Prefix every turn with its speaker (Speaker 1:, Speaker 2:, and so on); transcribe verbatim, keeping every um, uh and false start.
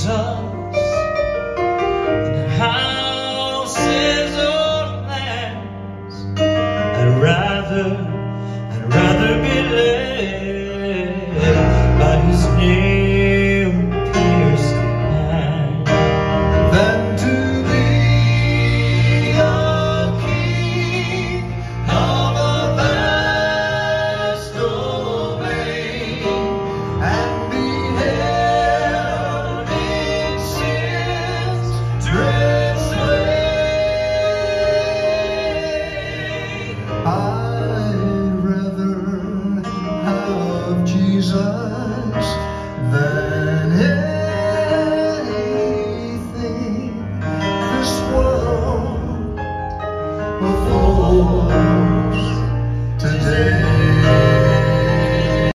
Speaker 1: Jesus than houses or lands. I'd rather, I'd rather be led by His nail-pierced hand than to be a king of a vast domain and be held in sin's dread sway. I'd rather have Jesus than anything this world affords today.